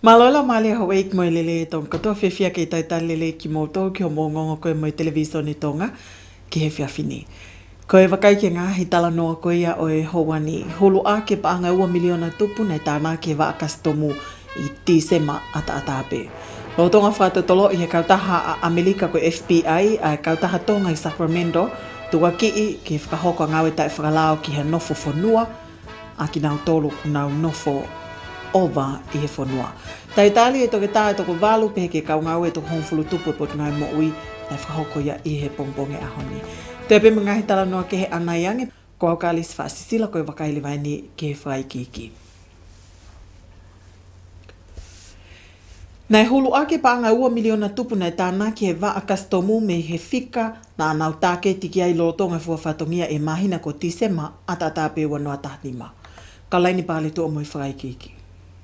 Malola mali ho week mo lele tong kato fefia ke tai lele ki mo to ki mo ngongo ko mo television ni tonga ki he fia fini. Ko e wakai ke ngā hi tala noa ko ia o e howani hulu a ke paanga 2 miliona tupu nei tāna ke wa akastomu i tisema ata ape. Lo tonga whata tolo i he kautaha a Amerika ko FBI a kautaha tonga i Sacramento tua ki i ke whakahoko ngawe tai whakalao ki he nofo whanua a ki nau tolu nau nofo ova i he whanua. Tai tali e toke tā e toko walu pehe ke kaungau e toko honfulu tupu e potu ngai mo ui nei whakahoko ia i he pongponge ahoni. Te pe mga hi tala noa ke he anaiange ko au kālis whaasisila ko e wakaili waini ke he whaikiki. Nei hulu ake paanga 2 miliona tupu nei tāna ki he wa akastomu me he fika na anau tāke tiki ai lotonga fua whatongia e mahina ko tisema ata pe wanoa tahnima. Ka laini pāle tu o moi whaikiki.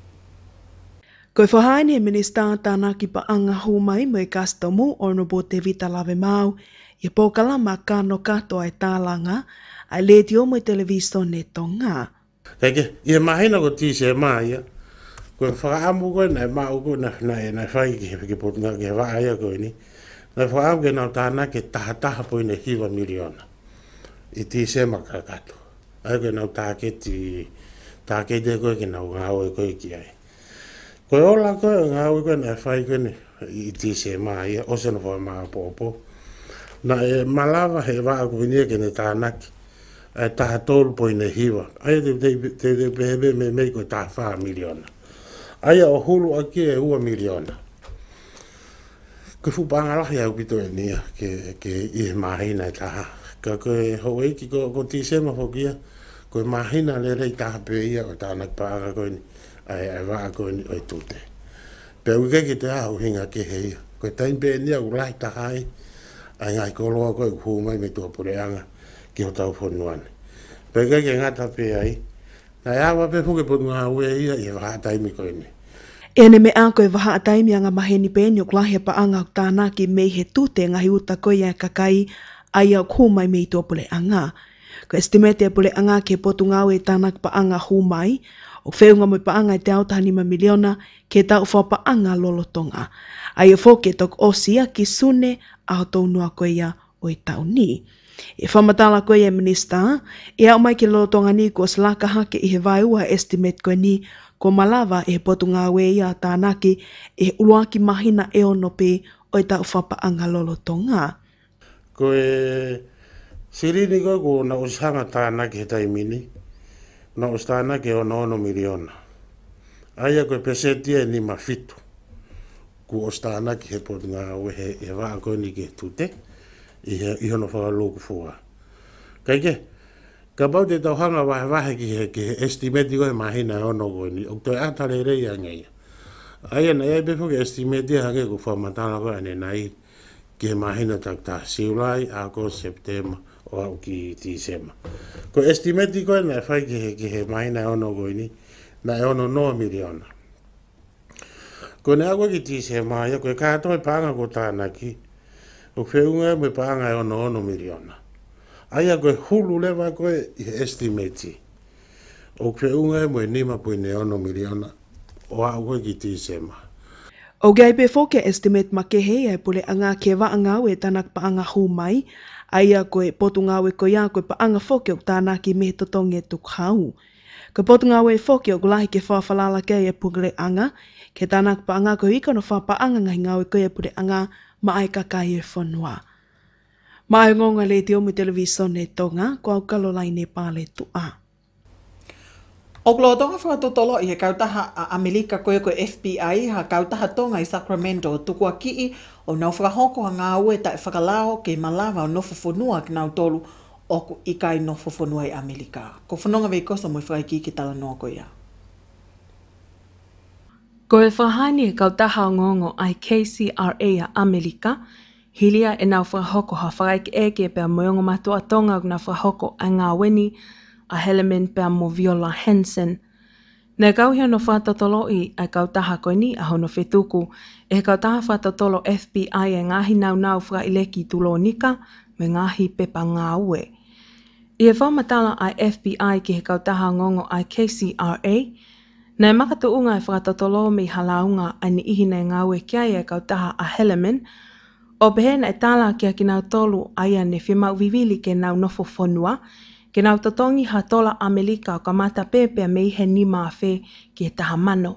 Koe whahaini e minista tāna ki paanga humai mo e kastomu Honorable Te Vita Lave Mau i pōkala ma kāno kato ai tālanga ai leti o mo i television ne tonga. Kake, i mahina ko tise maia. Koe whakaamu koe nei mau koe na whai ki potunga ke whaia koe ni. Nei whakaamu ke nau tāna ke taha po ina hiwa miliona. I tise makakato. Ai koe nau tāke te koe ke nau ngāo e koe ki ai. Koe ola koe ngāo e koe nei whai koe ni i tise maia. Osana whai maa pōpō. Na e malawa he waa koe ni ke ne tānaki. Ai taha tolu po ina hiwa. Ai te pehebe me mei koe taha 2 miliona. Aia o hulu aki e 2 miliona. Koe whupanga lahi au pito e nia ke i mahina e taha. Ka koe hau eiki ko tisema hokia, koe mahina le rei taha pe ia o tānak paanga koe ni, ai waa koe ni oi tūte. Pe uke ki te ahu hinga ke hei. Koe tain pe nia u lahi tahai, ai ngai koloa koe kuhumai me tua pureanga ki ho tau whonuane. Pe uke ke ngata pe ai, na awa pe fuke potu ngā ue ia i waha taimi koe ni. Ene me a koe waha taimi anga maheni pēni o klahia paanga o tāna ki mei he tūte ngahi uta koe ia kakai ai au kumai mei tō pule anga. Ko estimate e pule anga ke potu ngā ue tāna ki paanga humai o wheunga mo paanga i te autaha 5 miliona ke tau wha paanga lolotonga. Ai o whoke tok osia ki sune a o tōnua koe ia o i tau ni. E whamatala koe e minista, e au mai ki lolotonga ni ko slaka hake i he vaiua estimate koe ni ko malawa e potu ngā ue ia tānaki e uluaki mahina e ono pe o i tau whapaanga lolotonga. Koe sirini koe ko na usanga tānaki he taimini, na us tānaki o 1 miliona. Aia koe pesetia ni mafitu, ko us tānaki he potu ngā ue he waa koe ni ke tute. I hono whakaloku fua. Kaike, ka pau te tauhanga wahe ki he estimate koe mahina e ono koe ni, o toi atare rei angai. Aia na iai befo ke estimate hake ko whamatala koe ane nai ki he mahina tak ta siulai, ako, septema, o au ki tisema. Ko estimate koe na whai ki he mahina e ono koe ni, na e ono 9 miliona. Ko ne ako ki tisema, ia koe kātoi pāanga ko tānaki, o wheunga me paanga e 1 miliona. Aia koe hulu lewa koe i estimate. O wheunga e 5.1 miliona o au koe ki tisema. O gai pe foke estimate ma ke hei e pule anga ke wa anga we tanak paanga humai, aia koe potu ngawe ko ia koe paanga foke o tānaki me totonge tukhau. Koe potu ngawe foke o gulahi ke whawhalala ke e pule anga, ke tanak paanga ko ika no whapaanga ngahi ngawe ko e pule anga ma ai kakai e whanua. Ma ai ngonga le te omu television e tonga, ko au kalolai ne pāle tua. O klo tonga whakatotolo i he kautaha a Amerika koe ko FBI ha kautaha tonga i Sacramento tukua kii o nau whakahoko ha ngā ue tai whakalao ke malawa o nofo whanua ki nau tolu o ku ikai nofo whanua i Amerika. Ko whanonga vei kosa mo i whaiki ki tala noa koe ia. Ko e whahaini e kautaha o ngongo ai KCRA a Amerika, hilia e nau whahoko ha whakaiki eke pia moiongo matua tonga o nau whahoko a ngā weni a Heleman pia mo Viola Hansen. Nei kauhia no whatatolo i ai kautaha koe ni a hono whetuku e kautaha whatatolo FBI e ngahi nau whakaileki tulo nika me ngahi pepa ngā ue. I e whamatala ai FBI ki he kautaha ngongo ai KCRA, Nei makatuunga e whakatotolo mi halaunga ani ihina ngā ue kia e kautaha a Helaman, o behena e tāla kia ki nau tolu aia ne whimau vivili ke nau nofo whonua, ke nau totongi ha tola Amerika o ka mata pēpea me ihe ni maa whē ki e taha mano.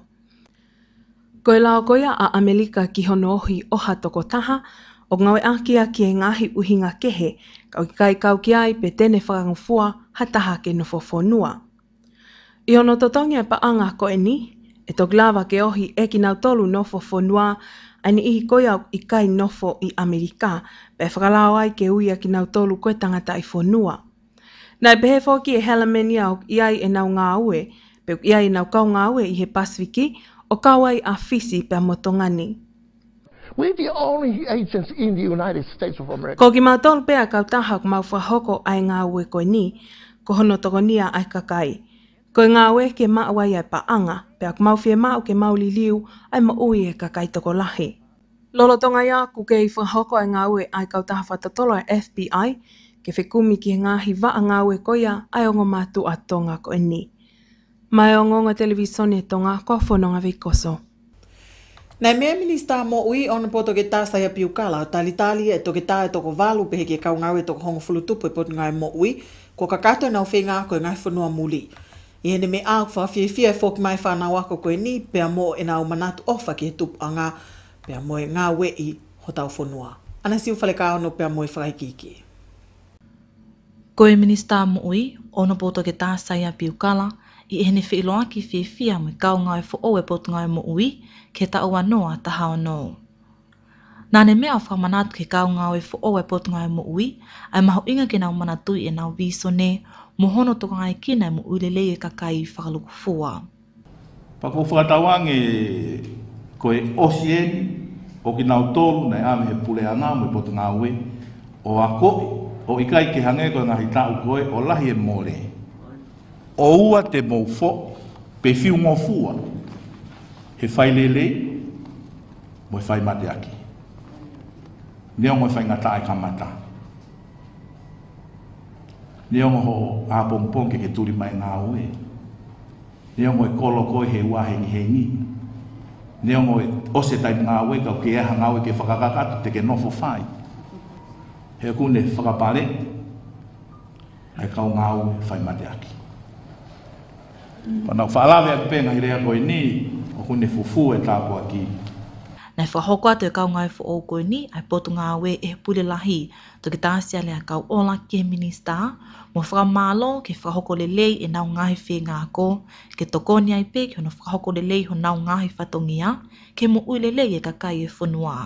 Koe lao koia a Amerika ki hono ohi oha toko taha, o ngawe akia ki e ngahi uhinga kehe, kau ki kai kau ki ai pe tene whakangufua ha taha ke nofo whonua. I hono totongi e paanga ko e ni, e tok lava ke ohi e ki nau tolu nofo whonua, ani ihi koia i kai nofo i Amerika, pe whakalao ai ke uia ki nau tolu koe tangata i whonua. Nai pehe whoki e Helaman iau i ai e nau ngā ue, pe i ai nau kau ngā ue i he Pasifiki, o kau ai a fisi pe motongani. We're the only agents in the United States of America. Ko ki mau tolu pea kau taha ku mau whahoko ai ngā ue koe ni, ko hono tokonia ai kakai. Ko ngā ue ke maawai ai paanga, pea ku mau whia mau ke mauli liu ai maui e kakai toko lahi. Lolo tonga ia ku ke i whahoko ai ngā ue ai kau taha whatatolo ai FBI, ke whekumi ki ngahi wa ngā ue koia ai ongo mātu a tonga koe ni. Mai o ngonga televisoni e tonga ko whanonga vikoso. Nei mea minista mo ui ona po toke tāsa ia piukala, tali e toke tā e toko walu pehe ke kau ngau e toko hongo fulutupu e potu ngai mo ui, ko ka kato nau whenga koe ngai whanua muli. I hene me au whawhiawhia e whoki mai whanau ako koe ni, pea mo e nau manatu ofa ki he tupu a ngā, pea mo e ngā wei ho tau whanua. Ana siu whale ka ono pea mo e whakaikiki. Koe minista mo ui, ona po toke tāsa ia piukala, i hene whiloa ki whiawhia mo kau ngai who e potu ngai mo ui, ke ta ua noa ta hao no. Nāne mea whamanatu ke kau ngā who e potu ngai mo ui, ai maho inga ke nau manatui e nau viso ne, mo hono toko ngai kina mo ui lele e kakai whakaluku fua. Pako whakatawange koe osien, o ki nau tolu nei ame he pule anga mo e potu ngā ui, o ako, o ikai ke hange koe ngahi tau koe, o lahi e more. O ua te maufo, pe fiu ngofua, he whailele, mo e whai mate aki. Nea mo e whai ngata ai kamata. Nea mo ho āpongpong ke turi mai ngā ue. Nea mo e kolo koe he ua hengi hengi. Nea mo e ose tai ngā ue, kau ke eha ngā ue ke whakakakatu te ke nofo whai. He kune whakapare, ai kau ngā ue whai mate aki. Panau whaalawe a penga i rea koe ni, o kune fufu e tāpua ki. Nei whahoko atu e kau ngai who koe ni, ai potu ngā ue e pule lahi, toki tāsia lea kau ola ki he minista, mo whakamalo ke whahoko lelei e nau ngahi whi ngā ko, ke tokoni ai pe ke hono whahoko lelei ho nau ngahi whatongia, ke mo ui lelei e kakai e whunua.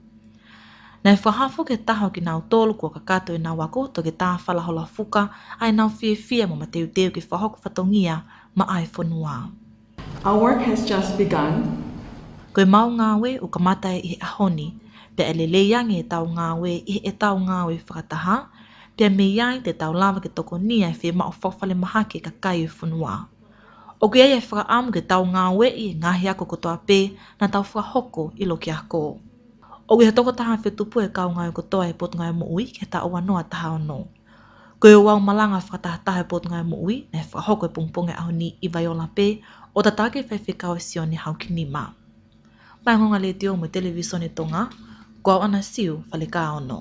Nei whahafo ke taho ki nau tolu kua kakato e nau ako, toki tā whalahola fuka, ai nau whia mo mateu teu ke whahoko whatongia, ma ai whunua. Our work has just begun. Koe mau ngāwe o ka matai i he ahoni, pe e lelei ange e tau ngāwe i he tau ngāwe whakataha, pe me iai te tau lava ke toko nia e whi mao whawhale mahake ka kai e whunua. O ke ai e whakaamu ke tau ngāwe i ngahi ako kotoa pe na tau whahoko i loki ako. O ke he toko taha whetupu e kau ngai kotoa e potu ngai mo ui ke ta oa noa taha ono. Koe o wau malanga whakataha e potu ngai mo ui na e whahoko e pungponge ahoni i Vaiola pe o tatake whaiwhikau e sione hauki nima. Mai ngonga le teo mo televisone tonga, kua ana siu whale ka ono.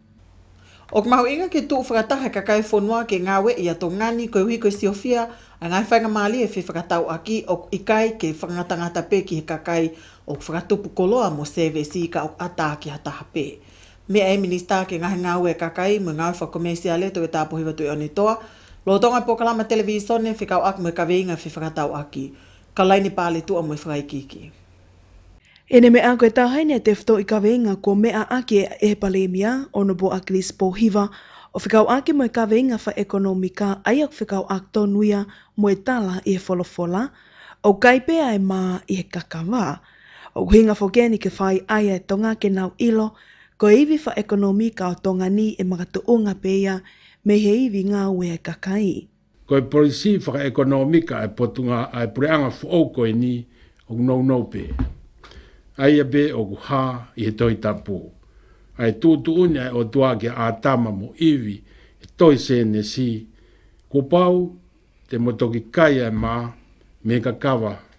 O ka mahu inga ke tuu whakataha kakai whonua ke ngāwe i ato ngani koe hui koe siofia, a ngai whainga maali e whi whakatau aki o ikai ke whangatangata pe ki he kakai o whakatupu koloa mo CVC ka o ata ki hataha pe. Mea e minista ke ngahi ngāwe kakai mo ngāwe whakomesiale to e tāpohi watu e onitoa, lo tonga pokalama televisone whikau ak mo e kaweinga whi whakatau aki. Ka laini pāle tua mo e whakaikiki. Ene mea koe tāhaine te whto i kaweinga ko mea ake e palemia ono bo aklis po hiva o whikau ake mo e kaweinga wha ekonomika ai ak whikau ak tonuia mo e tala i e wholofola o kaipea e maa i e kakawa. O hinga whokeni ke whai ai e tonga ke nau ilo ko iwi wha ekonomika o tonga ni e makatuunga peia me he iwi ngā ue e kakai. Ko e polisi wha ekonomika e potunga ai pureanga whoo koe ni o nou pe. Ai a be o ha i he toi tapu. Ai tūtu unia o tua ke a tama mo iwi e toi se ne si. Ko pau te motoki kai e mā me ka kawa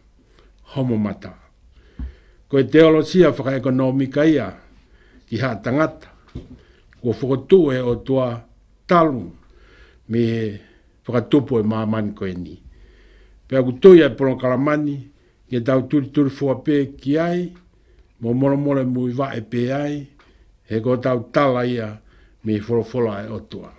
homo mata. Koe teolosia whakaekonomika ia ki haa tangata. Kua whakatū o tua talu me whakatupu e maamani koe ni. Pea kutui ai pono kalamani ke tau turi fuape ki ai mo mole mui wa e pe ai he ko tau tala ia me folofola e otua.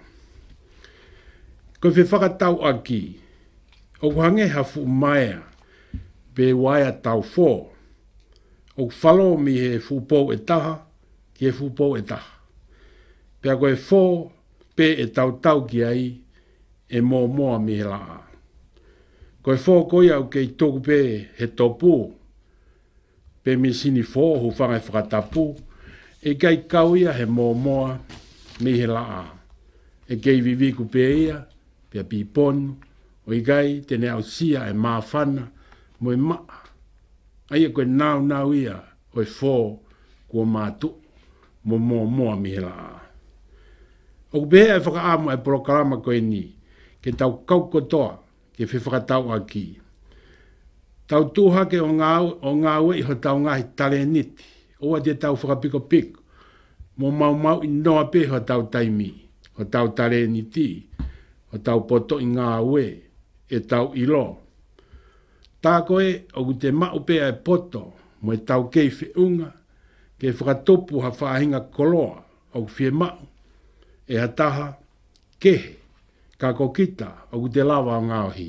Ko fe whakatau aki o kuhange hafu maia pe waia tau fō o whalo mi he fupou e taha ki he fupou e taha. Pea koe fō pe e tau ki ai e moa mi he laa. Koe fō koi au kei tōku pe he topu pe mi sini fō hu whangai whakatapu e kei kau ia he moa mi he laa. E kei viviku pe ia pe a piponu o i gai tene au sia e maafana mo e maa. Aia koe nau ia o e fō kua mātu mo moa mi he laa. O kupehe e whakaamu e porokarama koe ni ke tau kaukotoa ke whewhakatau aki. Tau tūhake o ngā ue i ho tau ngahi tale niti. Oa te tau whakapiko piko. Mo mau i noa pe ho tau taimi. Ho tau tale niti. Ho tau poto i ngā ue. E tau ilo. Tā koe o ku te mau pe e poto. Mo e tau kei whiunga. Ke whakatopu ha whaahinga koloa. O ku whie mau. E hataha kehe. Ka kokita o ku te lawa o ngāohi.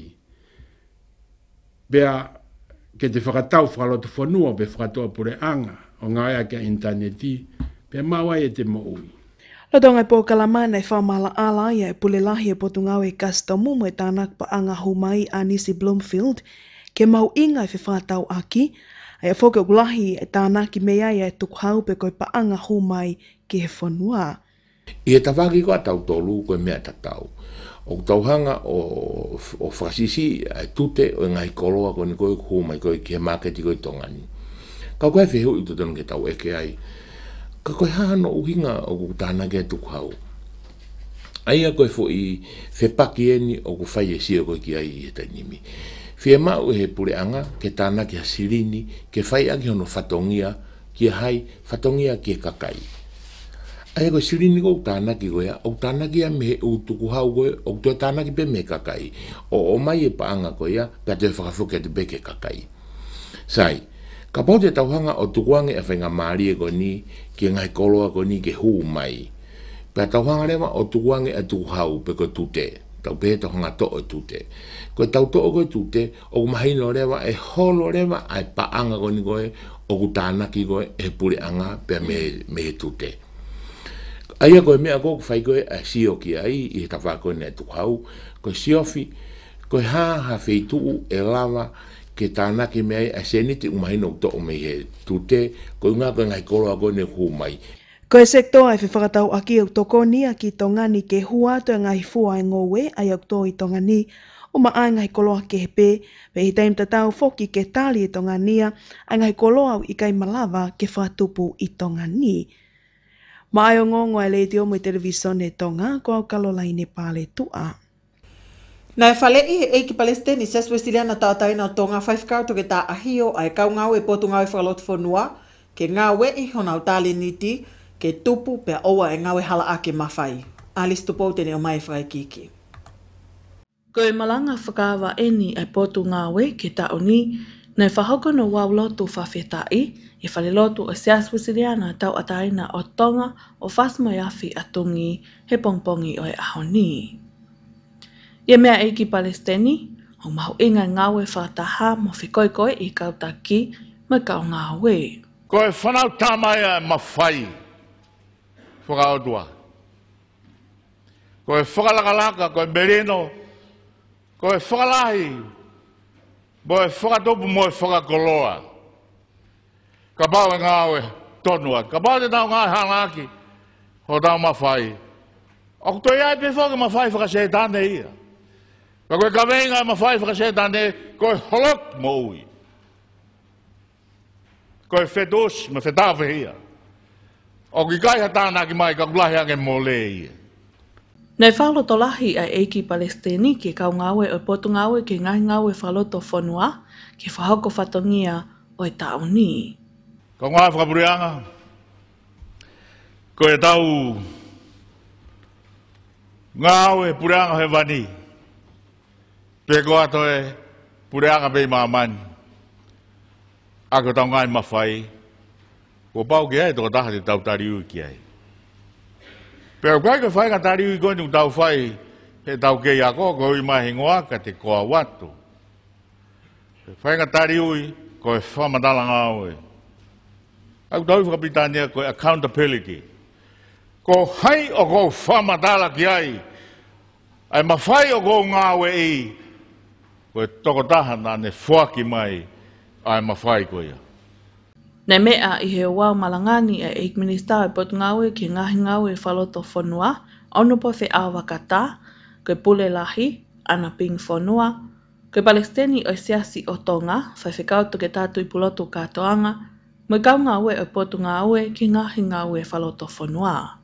Bea ke te whakatau whakalotu whanua be whakatoa pure anga o ngāia ke interneti be mawai e te moui. Lotongai po kalamana e whamala ala ia e pule lahi e potu ngau e kastomu mo e tānak pa anga humai a Nisi Bloomfield ke mau inga e whewhatau aki ai a whoke o lahi e tānaki mea ia e tukhau pe koe pa anga humai ki he whanua. I e tawaki ko a tau tolu koe mea tatau. O tauhanga o whakasisi tute o ngai koloa ko ni koe humai koe ki he maketi koe tongani. Ka koe whehu i tutanu ke tau eke ai. Ka koe hano uhinga o kutana ke tukhau. Aia koe fo i whepaki eni o ku whai e sia koe ki ai i he tainimi. Whia mau he pure anga ke tāna ki hasirini ke whai angi hono whatongia ki hai whatongia ki kakai. Aia koe sirini ko tāna ki koe o tāna ki a me u tuku hau koe o tue tāna ki pe me kakai. O mai e pa anga koe a pia te whakafuke te beke kakai. Sai, ka pau te tauhanga o tukuange e whainga maari e koe ni ki ngai koloa koe ni ke huu mai. Pia tauhanga rewa o tukuange e tuku hau pe koe tute. Tau pe tauhanga to o tute. Koe tau to o koe tute o kumahino rewa e holo rewa ai pa anga koe ni koe o ku tāna ki koe e pure anga pia me tute. Aia koe mea koe whai koe a sio ki ai i he tawha koe ne tuku hau. Koe siofi, koe ha wheituu e lawa ke tānaki mea a seniti umahino to o me he tute. Koe ngā koe ngai koloa koe ne hu mai. Koe sektoa e whewhakatau aki au toko nia ki tongani ke huato e ngai fua e ngowe ai au tō i tongani o ma ai ngai koloa ke he pē pe hi taim tatau foki ke tali i tongania ai ngai koloa au i kai malawa ke whatupu i tongani. Ma ai o ngongo e leiti o mo i televisione tonga ko au kalolaine pale tua. Nai whale i e ki Palestini ses westiliana tātaina o tonga whaifkautu ke tā ahio ai kau ngau e potu ngau e whakalotu whanua ke ngā we i honau tāli niti ke tupu pe oa e ngau e hala ake mawhai. Alice tupou tene o mai whai kiki. Ko e malanga whakawa eni ai potu ngā we ke tā oni nei whahoko no wau lotu whawhetai i whale lotu o seas wisiriana tau ataina o tonga o whasmai afi atungi he pongpongi o e ahoni. Ia mea eiki Palestini, o mahu inga ngāwe whataha mo whikoikoi i kautaki mai kau ngāwe. Ko e whanau tāmaia e mawhai whakaotua. Ko e whakalakalaka, ko e merino, ko e whakalahi, mo e whakatopu mo e whakakoloa. Ka pau e ngāwe tonua, ka pau te tau ngāwe hanaki, ho tau mawhai. O kutoi ai pe whaka mawhai whakasetane ia. Ka koe ka venga e mawhai whakasetane, ko e holok mo ui. Ko e whetos, me whetawe ia. O ki kai hatana ki mai ka kulahi ake mo le ia. Nei whaloto lahi ai eiki Palestini ke kau ngawe o potu ngawe ke ngahi ngawe whaloto whanua ke whahoko whatongia o e tauni. Ko ngā whakapureanga, ko e tau ngāwe pureanga he wani, pe ko ato e pureanga pei māmani, a ko tau ngai mawhai, ko pau ki ai toko taha te tau tariu ki ai. Pe o kai ko whai ka tariu i koni tau whai, he tau kei a ko i mahi ngoaka te koa watu. Pe whai ka tariu i, ko e whamadala ngāwe. Au tau whakapitania ko accountability. Ko hai o ko whamadala ki ai, ai mawhai o ko ngāwe i, ko e toko taha nā ne whaki mai, ai mawhai ko ia. Nei mea i he wau malangani e Eik Minister e potu ngawe ki ngahi ngawe whaloto whanua, ono po whi awa kata, koe pule lahi, ana ping whanua, koe Palestini o siasi o tonga, whai whikautu ke tātu i pulotu katoanga, mo kau ngawe o potu ngawe ki ngahi ngawe whaloto whanua.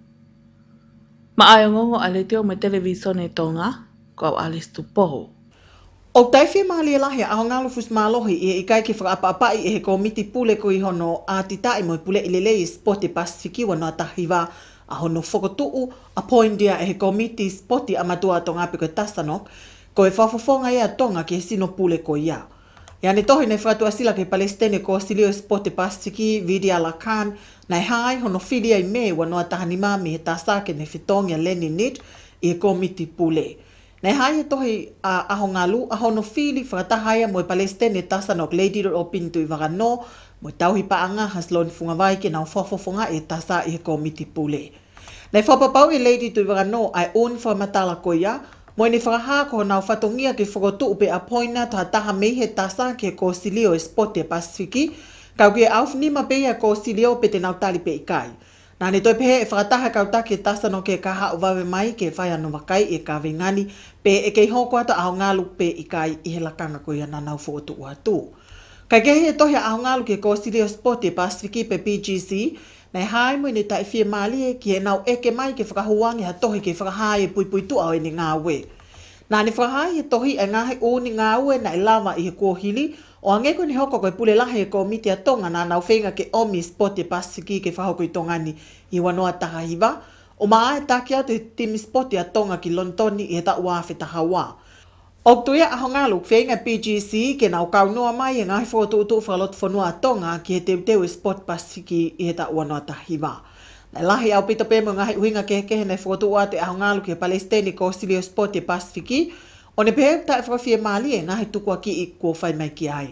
Ma ai ngongo a le teo me televisione tonga, ko au Alice Tupohu. O taiwhia mahali e lahi a ho ngalo fus malohi i kai ki whakaapa-apai e he komiti pule ko i hono a titai mo i pule i lelei spoti Pasifiki wa noa tahiwa a hono whakotuu a poindia e he komiti spoti a matua tonga pe koe tasanok ko e whafofonga ia tonga ki he sino pule ko ia. Ia ne tohi nei whatua sila ke Palestine ko silio spoti Pasifiki Vidia Lakan nei hai hono whiria i me wa noa tahanima mi he tasake ne whitongia Lenny Nid i he komiti pule. Nei hai e tohi a ahongalu, a hono whili whakatahaya mo i Palestine tasanok Lady o Pintu i Wagano, mo i tauhi paanga hasloni fungawai ke nau whafofonga e tasa i he komiti pule. Nei whapapau i Lady tu i Wagano ai un whamatala ko ia, mo i ni whakaha ko nau whatongia ke whakotu upe a poina toha taha mei he tasa ke ko silio e spoti Pasifiki, kau ke auf nima peia ko silio pe te nau tali pe i kai. Nā ne toi pehe e whakataha kautaki e tasano ke kaha o wawe mai ke whai anu wakai e ka vingani pe e kei hoko ata aho ngālu pe i kai i he lakanga ko ia nā nau whotu ua tū. Kai kehi e tohi aho ngālu ke ko Silio Spoti Pasifiki pe PGC, nei hai mo ni tai whia mali e ki e nau eke mai ke whakahuangi ha tohi ke whakahai e pui tu au e ni ngā we. Nā ni whakahai e tohi e ngahi o ni ngā we na i lava i he kuohili, o angeko ni hoko koe pule lahi e ko miti a tonga nā nau whenga ke omi Spoti Pasifiki ke whahoko i tongani i wanoa tahahiwa, o maa e taki au te timi Spoti a tonga ki Lontoni i he ta ua whetaha wā. O tuia aho ngālu whenga PGC ke nau kaunua mai e ngahi whotu utu whakalot whanua a tonga ki he teu e Spoti Pasifiki i he ta ua noa tahahiwa. Nei lahi au pita pēmo ngahi uhinga kehe nei whotu ua te aho ngālu ke Palestini ko Silio Spoti Pasifiki, o ne pehe ta e whakawhia mali e ngahi tukua ki i kua whai mai ki ai.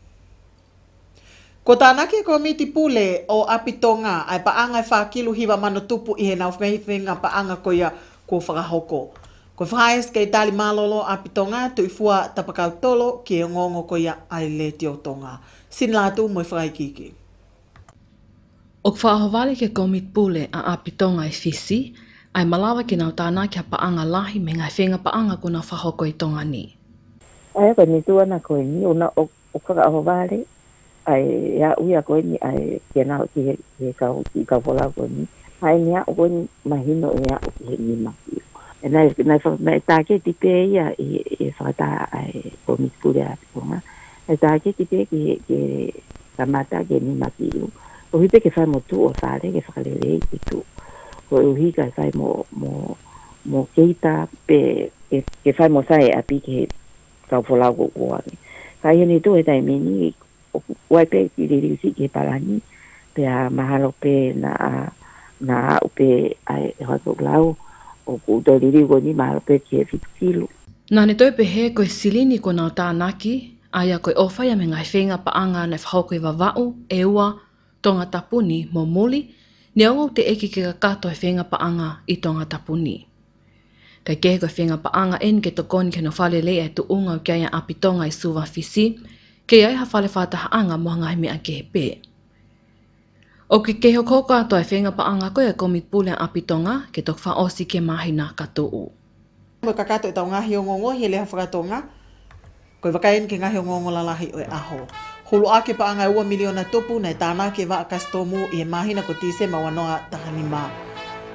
Ko tānaki komiti pule o Apitonga ai paanga e whakilu hiwa mano tupu i he nau whenga paanga ko ia kua whakahoko. Ko whaies kei tali malolo Apitonga tu i fua tapakau tolo ki e ngongo ko ia ai le tio tonga. Sin lātu mo i whaikiki. O whaahawale ke komiti pule a Apitonga i fisi, ai malawa ki nau tāna kia paanga lahi me ngai whenga paanga ko na whahoko i tonga ni. Ai ko ni tuana ko ni una o whaahawale, ai ya uia ko ni ai kia nau ki he kau pola ko ni. Ai ni a ko ni mahino ia o ki he ni maki. E nai tāke tipe ia i whakata ai ko mispure a pikonga. E tāke tipe ki kamata ki ni maki iu. O hipe ke whai mo tu o whare ke whakalele i ki tu. Ko uhi ka whai mo keita pe ke whai mo sae api ke kau pola ko kuani. Ka ia ni tu e tai meni wai pe ki riri usi ki parani pe a mahalo pe na upe ai hako lau o kuto riri ko ni mahalo pe ki e whikilu. Nā ne toi pe he koe silini ko nau tānaki, aia koe ofai a me ngai whenga paanga nei whahoko i wawau, e ua, tonga tapuni mo muli, ne ongo te eki ke kakato e whenga paanga i tonga tapuni. Kai kehe koe whenga paanga en ke tokoni ke no whale lea e tu unga o kia Apitonga i suwa fisi, ke ai ha whale whatahaanga moa ngai mea ke he pē. O ke keho koko ato e whenga paanga koe a komit pule a Apitonga ke tok whaosi ke mahina katuu. Mo kakato e tau ngahi o ngongo he leha whakatonga, koe wakaen ke ngahi o ngongo lalahi o e aho. Hulu ake paanga e 2 miliona tupu nei tāna ke wa kastomu i he mahina ko tise ma wanoa tahanima.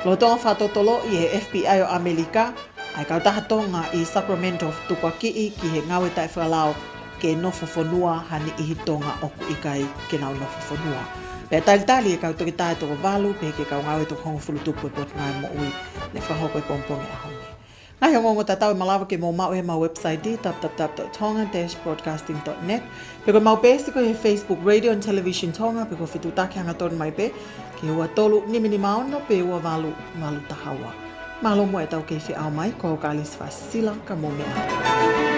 Lo tonga whatotolo i he FBI o Amerika, ai kautaha tonga i Sacramento tukwaki ki he ngawe tai whalao ke nofo whanua hani i hitonga oku ikai ke nau nofo whanua. Pea tali e kautoki tae toko walu, pe ke kau ngawe toko hongo fulu tupu e poti ngai mo ui, le whahoko e pompongi a hongi. Ngai hongo tatau e malawa ke mo mau e mau website di www.tonga-broadcasting.net. Peko mau pesi ko he Facebook, Radio and Television Tonga, peko fitu taki hanga tonu mai pe, ke hua tolu nimini maono pe hua walu tahawa. Malo mo e tau ke fi au mai, ko ka alis fasila ka mo mea.